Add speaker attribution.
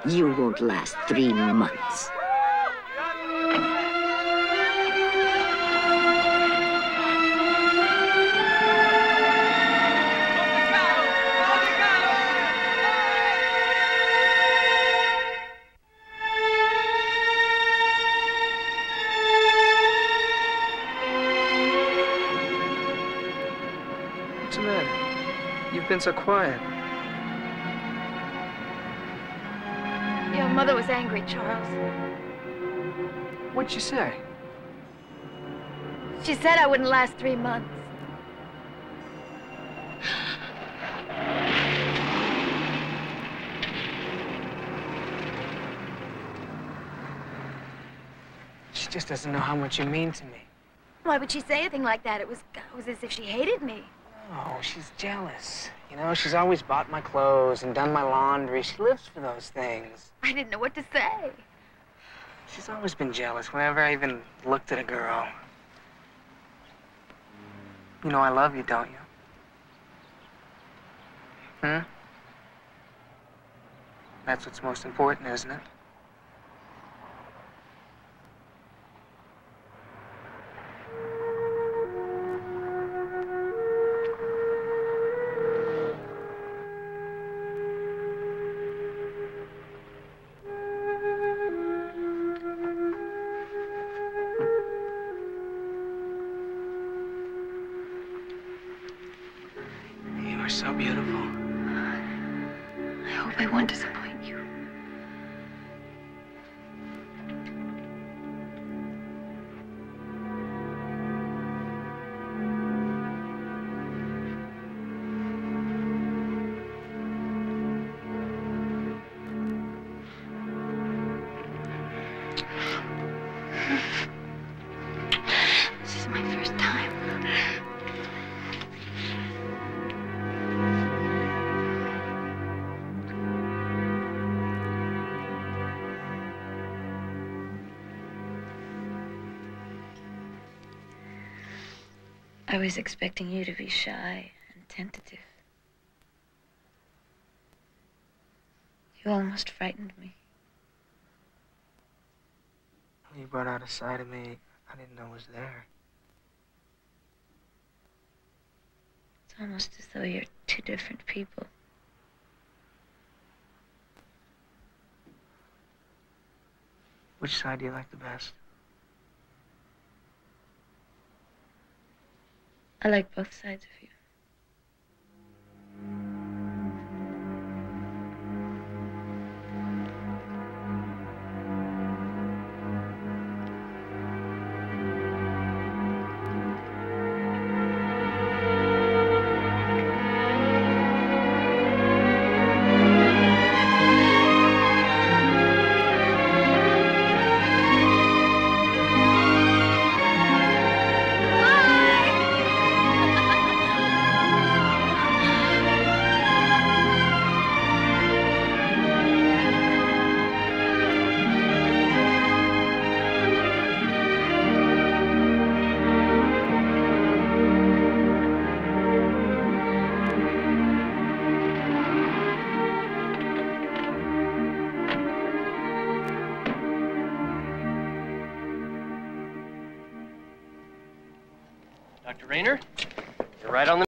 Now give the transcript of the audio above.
Speaker 1: You won't last 3 months.
Speaker 2: What's the matter? You've been so quiet.
Speaker 3: Your mother was angry, Charles.
Speaker 2: What'd she say?
Speaker 3: She said I wouldn't last 3 months.
Speaker 2: She just doesn't know how much you mean to me.
Speaker 3: Why would she say anything like that? It was as if she hated me.
Speaker 2: Oh, she's jealous. You know, she's always bought my clothes and done my laundry. She lives for those things.
Speaker 3: I didn't know what to say.
Speaker 2: She's always been jealous whenever I even looked at a girl. You know I love you, don't you? That's what's most important, isn't it? You are so beautiful.
Speaker 3: I hope I won't disappoint you. This is my first time. I was expecting you to be shy and tentative. You almost frightened me.
Speaker 2: You brought out a side of me I didn't know was there.
Speaker 3: It's almost as though you're two different people.
Speaker 2: Which side do you like the best?
Speaker 3: I like both sides of you.
Speaker 4: Dr. Rayner, you're right on the